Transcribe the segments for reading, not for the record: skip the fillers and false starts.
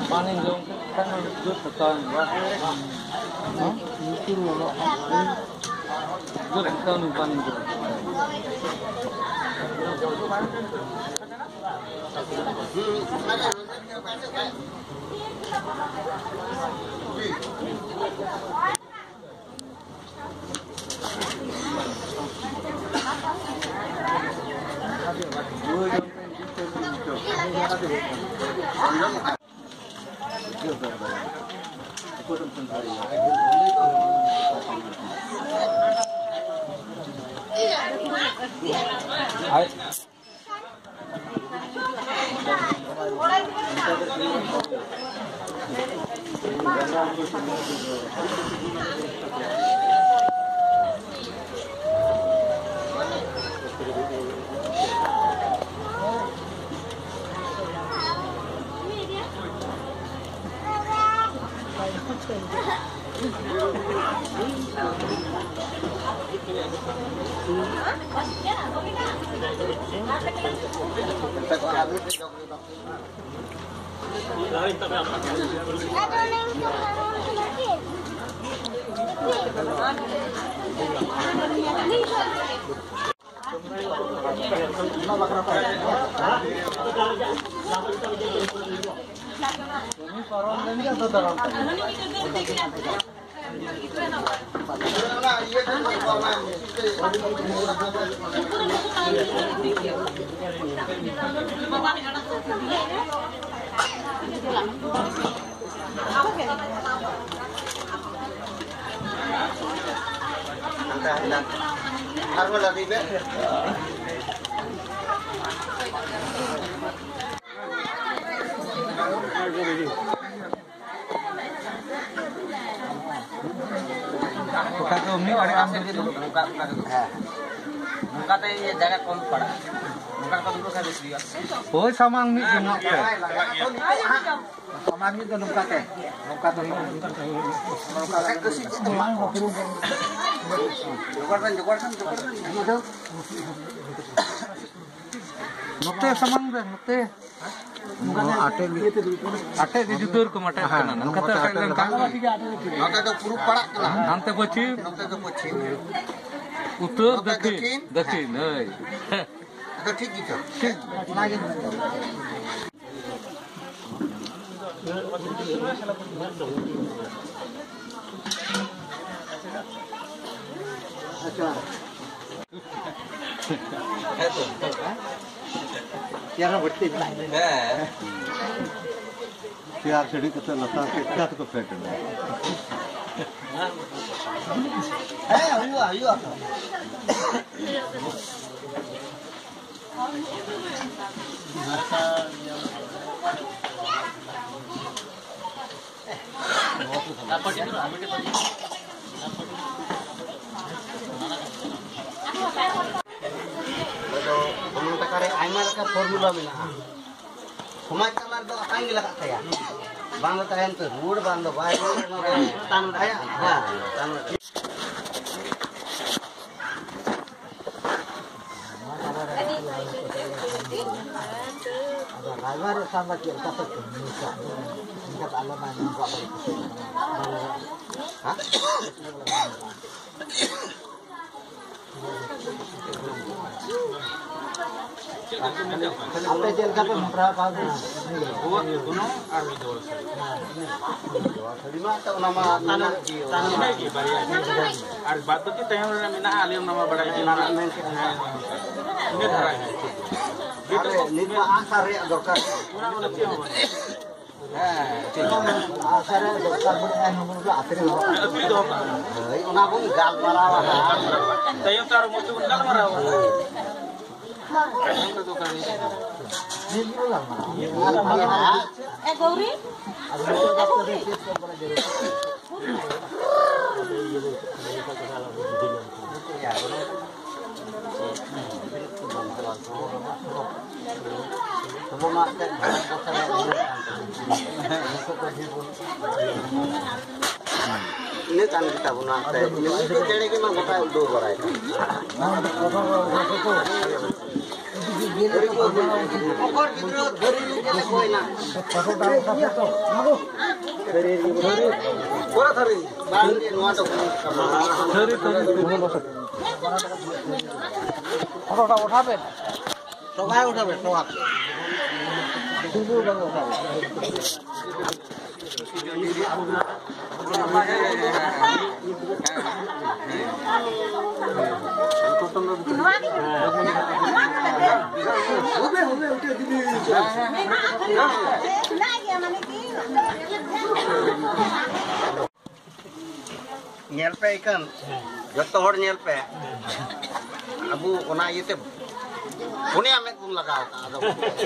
Paling dong kan itu tekan wah. Itu loh. Gue tekan paling dong. Buka ke Umi ada ambil itu buka teh jaga kon pada buka kon dulu habis dia oh samang mi jengok teh samang mi tu buka teh buka tu buka ke situ jugaran itu nokte samang deh nokte आटे दी जुदूर को मटे कना नकते kiln का नकते तो पुरु पड़क कना नंते पश्चिम नंते तो पश्चिम उत्तर दक्षिण दक्षिण नहीं तो ठीक ही तो ठीक लागे अच्छा है तो यार बढ़ती है यार छड़ी को लता के क्या तो फेंक दे है हुआ formula menaha. Semua kamar do apa yang dilakukan saya? Bang tahan tu road bang do baik tanam saya. Tanam. Driver sama kita tu bisa. Kita alam mana buat begitu. Hah? आपने जेल का पे मुद्रा पास वो दोनों army जोड़ से थोड़ी मार तो नामा ताना है कि बढ़िया और बात तो कि टाइम रे में ना आलियम नामा बड़ा कि ना में इन्हें धरा है अरे निमा आशा रे दरकार पूरा वाला क्या हो ठीक आशा रे दरकार बड़े है हम लोग आते हो अभी दो भाई उना को गाल मारा तय तार मोटू गाल मारा Gauri ini kan kita bunuh ini jadi kita mau pakai dua orang nyel pe ikan joto hor nyel pe abu ona iete punya met pun lagaw ka ado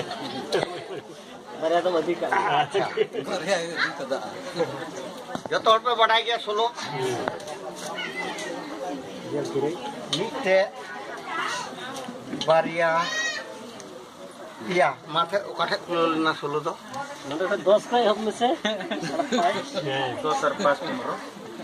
Barya to अधिक अच्छा joto hor pe badai gaya solo mite baria iya mathe okathe kulol na solo do number 10 का हम में से 10 और 5 numero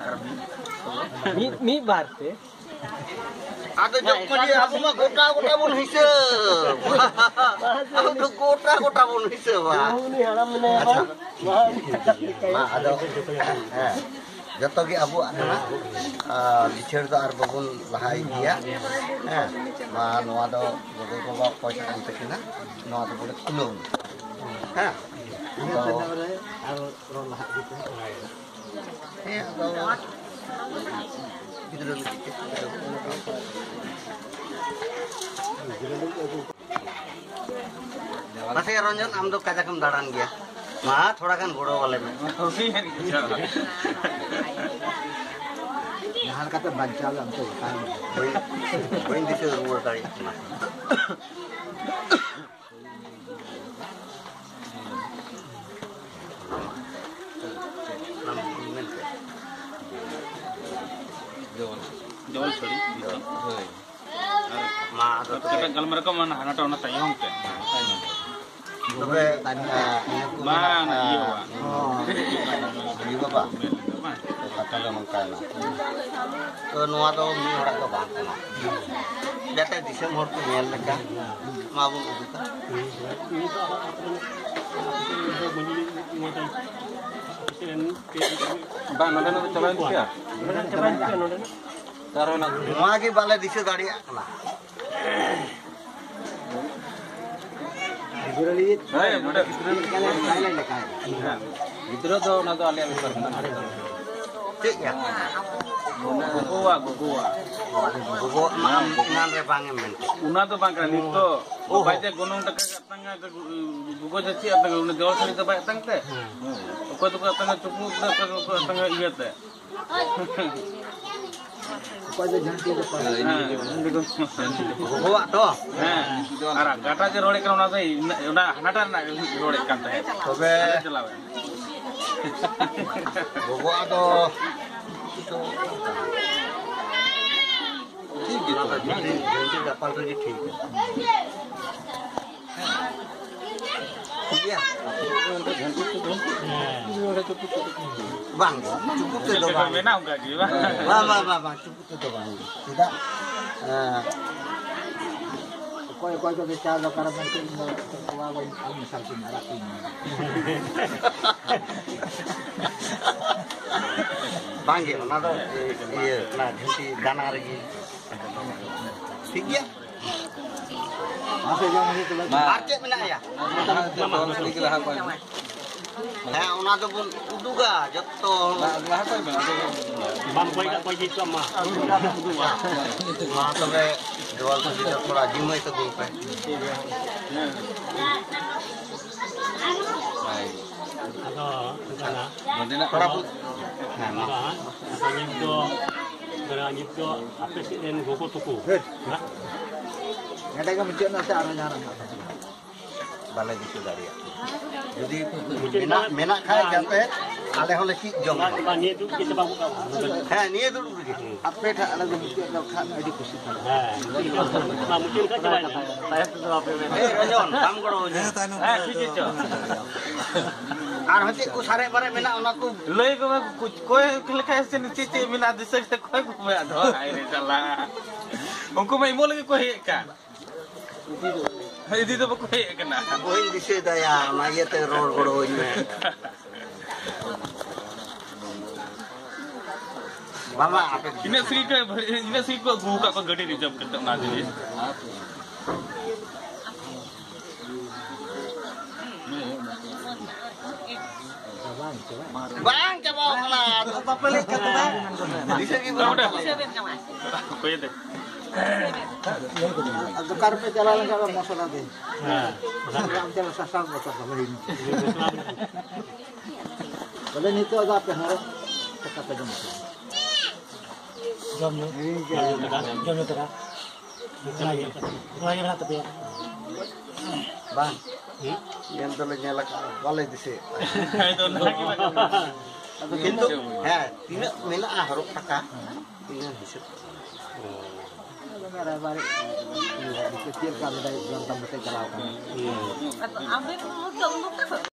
मी बार पे ada jok mali abu mah gota pun hisab abu gota pun hisab ini haram ने apa ma ada joto ge abu ana bichar do ar babun lahai dia ma noa do gogo gogo paisa ante kina noa do bole kulun ha masih ronjon am do kajakam daran gya ma thoda kan godo wale me यहाँ का तो बच्चा हम तो वही दिसे रुआ करी jawal sorry ma do kita kalau mereka mana hana tahu na tayong ke tobe mana iya wa iya ba kata ga mangkana to noa do mi ora ko ba kana data disem hor ko nyel leka ma bu uduka ba nonde no chalain kya taro na noa ki bale dise dariya kana hai muda इधर तो ना तो आलिया में करना ठीक ya gogowa gogo nan re bang men una to bang kan itu oh baca gunung taka katanga gugo jaci atanga una jawal sari ta bai tang te ko to katanga cupu ta ko katanga iya te को जो झांकी के पास gogo to ara gata je rode kan una dai una hanata na rode kan te tobe chalawe gogo ado to ठीक है तो जल्दी दफा तो जी ठीक है ठीक है bang cukup tu do bang menang enggak gitu bang cukup tu do bang tidak कोई तो विचार लो कर मैं तो हुआ वो हम सब की नारा की bang ye ona do ye na jhanti dana regi ठीक है मासे जो मुझे तो ar cek mena ya ona do bun uduga jotto बम कोई का कोई चीज का मां ma tobe jual to kita thoda jimai to gol pe thoda bu apa sih dan gogo tuku ada yang mencet nanti arahnya balai disu daria jadi mena khai jante ale hole ki jom ini itu kita bawa ha niye dulu begini apa dah ada yang mencet nak kan ada kusi kan mungkin kan saya tu apa Rajon kam koro ठीक है ar hati ku sare bare mena ona ku lei ko leka sen cici mina disa ko ko me ado ai re sala unku mai mo lagi ko he ka Hindi to ba ko kena? Ako hindi siya daya, maya teror goroin mo. Mama, apa? Ina sih ko buka ko gadi di job ketok na dili. Bang, coba lah. Apa pelik kata bang? Bisa gitu. Udah. Ko yete. Ang karpet jalan ka mo sa natin. Ang jalan sa sang mo sa kamahin. Wala nito agap na harap. Takapad mo. Jom nyo tara. Kaya na tabi. Bang, yang dulu nyelak boleh di sini. Itu lagi lagi. Begitu, tidak mina harus taka. Tinggal hisap. Balik. Dikecilkan dari dalam tempat yang